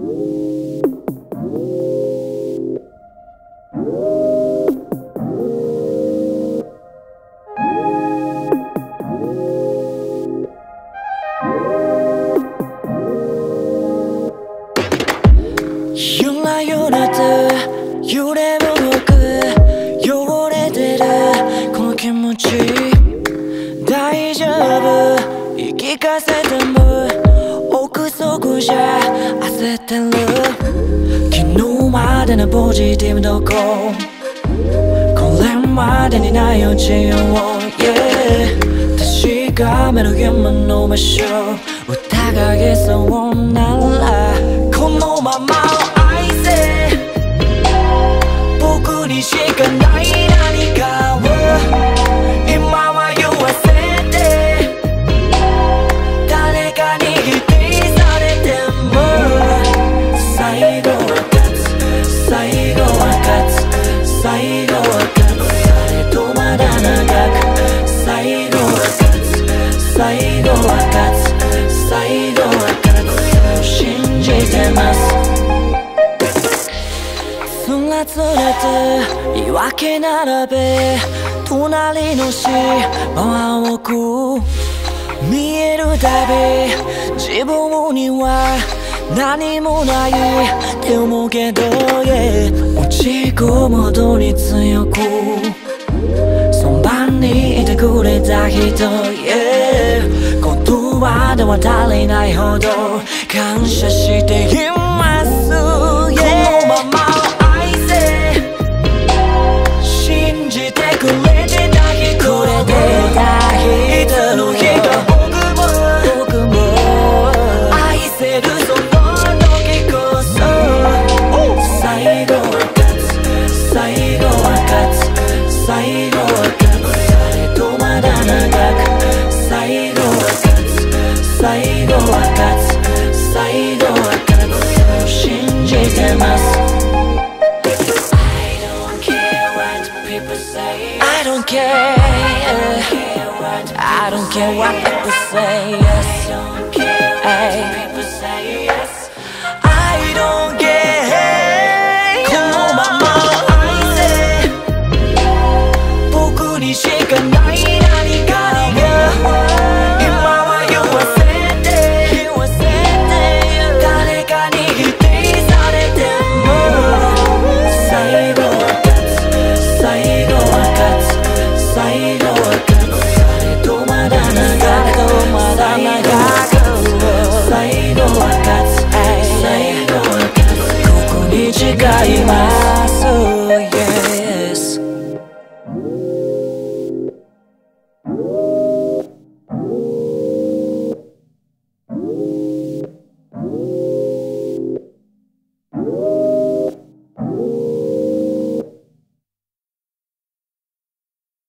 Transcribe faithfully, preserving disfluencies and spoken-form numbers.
ゆらゆらと揺れ動く汚れてるこの気持ち大丈夫言い聞かせても奥底じゃ焦ってる昨日までのポジティブどここれまでにないうちを、yeah、確かめる夢の場所疑いそうならこのまま愛せ僕にしかない何かを今は言わせて誰かに否定されても最後は勝つ最後は勝つ最後は勝つされどまだ長く最後は勝つ最後は勝つ最後は勝つ信じてますつらつらと言い訳並べ隣の島を奥見えるたび自分には何もないって思うけど、yeah、落ち込むほどに強くそばにいてくれた人、yeah、言葉では足りないほど感謝しています、yeah、このまま愛せ信じてくれてた人くれてた人の日が僕も僕も愛せるその時こそ最後は勝つ最後は勝つ最後は勝つされどまだ長く最後は勝つ最後は勝つ最後は勝つ信じてます I don't care what people say I don't care I don't care what people say yes I don't care what people say yes I don't care このまま愛せ僕にしかない何かを今は言わせて言わせて誰かに否定されても最後は勝つ最後は勝つ最後は勝つされどまだ長くまだ長く最後は勝つ最後は勝つここに誓います、yes you